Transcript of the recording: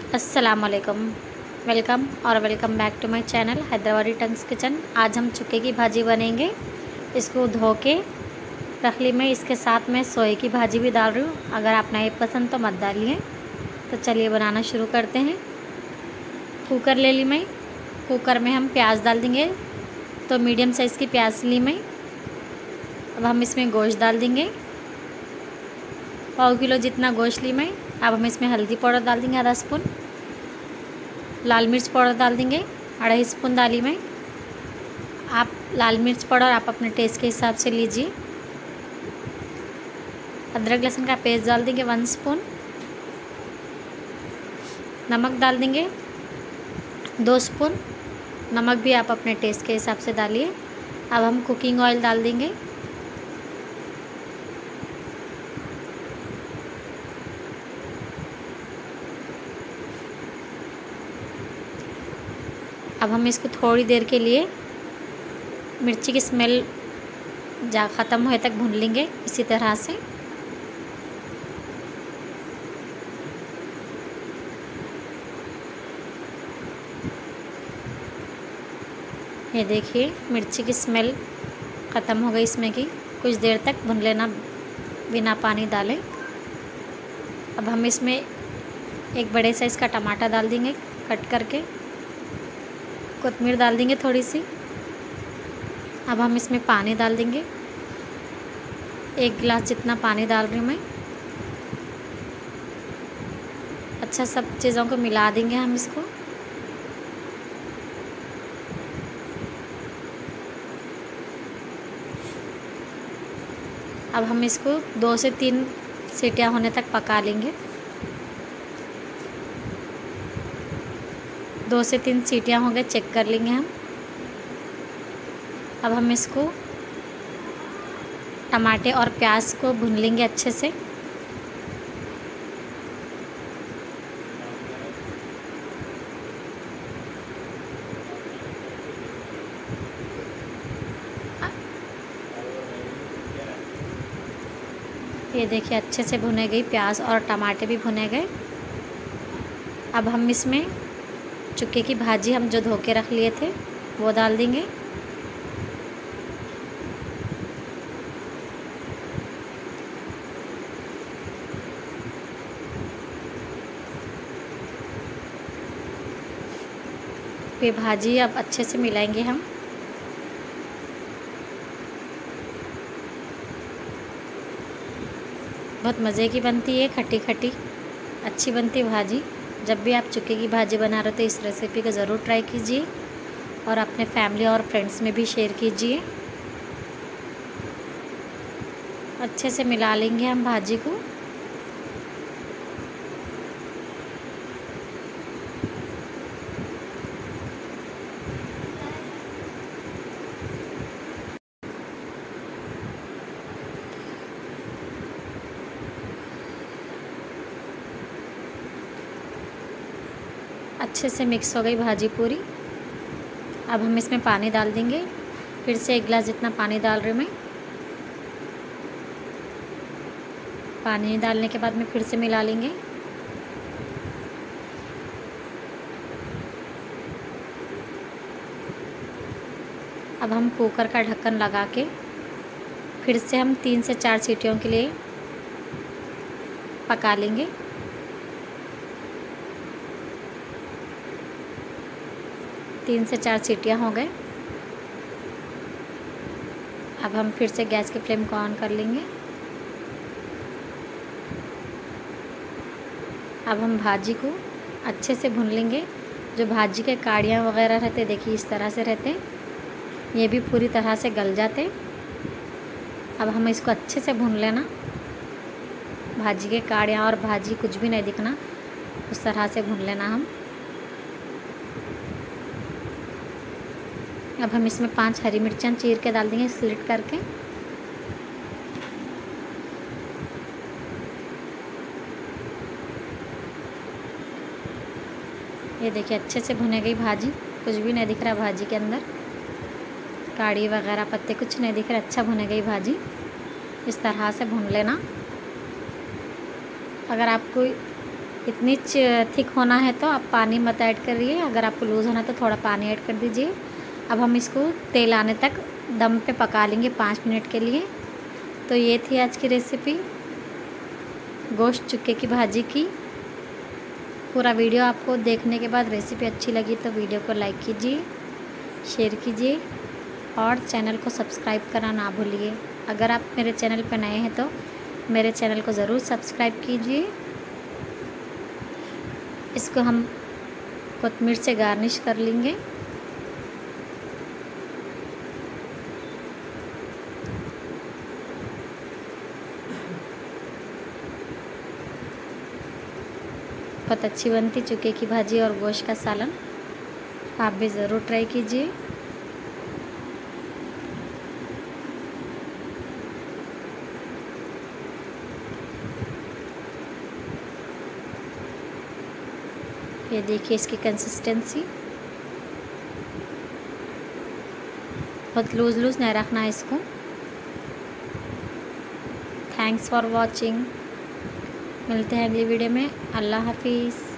अस्सलाम वालेकुम। वेलकम और welcome back to my channel Hyderabadi tongues kitchen. आज हम चुक्के की भाजी बनेंगे। इसको धो के रख ली मैं। इसके साथ मैं सोए की भाजी भी डाल रही हूँ। अगर आप नहीं पसंद तो मत डालिए। तो चलिए बनाना शुरू करते हैं। कुकर ले ली मैं। कुकर में हम प्याज डाल देंगे। तो मीडियम साइज़ की प्याज ली मैं। अब हम इसमें गोश्त डाल देंगे। पाव किलो जितना गोश्त ली मैं। अब हम इसमें हल्दी पाउडर डाल देंगे आधा स्पून। लाल मिर्च पाउडर डाल देंगे 2.5 स्पून डाली मैं। आप लाल मिर्च पाउडर आप अपने टेस्ट के हिसाब से लीजिए। अदरक लहसुन का पेस्ट डाल देंगे 1 स्पून। नमक डाल देंगे 2 स्पून। नमक भी आप अपने टेस्ट के हिसाब से डालिए। अब हम कुकिंग ऑयल डाल देंगे। अब हम इसको थोड़ी देर के लिए मिर्ची की स्मेल ख़त्म होए तक भून लेंगे इसी तरह से। ये देखिए मिर्ची की स्मेल ख़त्म हो गई इसमें की। कुछ देर तक भून लेना बिना पानी डाले। अब हम इसमें एक बड़े साइज़ का टमाटर डाल देंगे कट करके। कोतमीर डाल देंगे थोड़ी सी। अब हम इसमें पानी डाल देंगे। 1 गिलास जितना पानी डाल रही हूँ मैं। अच्छा सब चीज़ों को मिला देंगे हम इसको। अब हम इसको 2 से 3 सीटियाँ होने तक पका लेंगे। 2 से 3 सीटियाँ हो गए चेक कर लेंगे हम। अब हम इसको टमाटे और प्याज को भून लेंगे अच्छे से। ये देखिए अच्छे से भुने गई प्याज और टमाटे भी भुने गए। अब हम इसमें चुक्के की भाजी हम जो धो के रख लिए थे वो डाल देंगे। ये भाजी अब अच्छे से मिलाएंगे हम। बहुत मज़े की बनती है, खट्टी खट्टी अच्छी बनती है भाजी। जब भी आप चुक्के की भाजी बना रहे हो तो इस रेसिपी को ज़रूर ट्राई कीजिए और अपने फैमिली और फ्रेंड्स में भी शेयर कीजिए। अच्छे से मिला लेंगे हम भाजी को। अच्छे से मिक्स हो गई भाजी पूरी। अब हम इसमें पानी डाल देंगे। फिर से 1 गिलास जितना पानी डाल रही हूँ मैं। पानी डालने के बाद में फिर से मिला लेंगे। अब हम कुकर का ढक्कन लगा के फिर से हम 3 से 4 सीटियों के लिए पका लेंगे। तीन से 4 सीटियाँ हो गए। अब हम फिर से गैस की फ्लेम को ऑन कर लेंगे। अब हम भाजी को अच्छे से भून लेंगे। जो भाजी के काड़ियाँ वगैरह रहते देखिए इस तरह से रहते, ये भी पूरी तरह से गल जाते। अब हम इसको अच्छे से भून लेना। भाजी के काड़ियाँ और भाजी कुछ भी नहीं दिखना, उस तरह से भून लेना हम। अब हम इसमें 5 हरी मिर्चें चीर के डाल देंगे स्लिट करके। ये देखिए अच्छे से भुने गई भाजी, कुछ भी नहीं दिख रहा भाजी के अंदर, काड़ी वगैरह पत्ते कुछ नहीं दिख रहे। अच्छा भुने गई भाजी, इस तरह से भून लेना। अगर आपको इतनी थिक होना है तो आप पानी मत ऐड करिए, अगर आपको लूज़ होना है तो थोड़ा पानी ऐड कर दीजिए। अब हम इसको तेल आने तक दम पे पका लेंगे 5 मिनट के लिए। तो ये थी आज की रेसिपी गोश्त चुक्के की भाजी की। पूरा वीडियो आपको देखने के बाद रेसिपी अच्छी लगी तो वीडियो को लाइक कीजिए, शेयर कीजिए और चैनल को सब्सक्राइब करना ना भूलिए। अगर आप मेरे चैनल पर नए हैं तो मेरे चैनल को ज़रूर सब्सक्राइब कीजिए। इसको हम कोतमीर से गार्निश कर लेंगे। बहुत अच्छी बनती चुक्के की भाजी और गोश्त का सालन, आप भी ज़रूर ट्राई कीजिए। ये देखिए इसकी कंसिस्टेंसी, बहुत लूज़ नहीं रखना है इसको। Thanks for watching. मिलते हैं अगली वीडियो में। अल्लाह हाफिज़।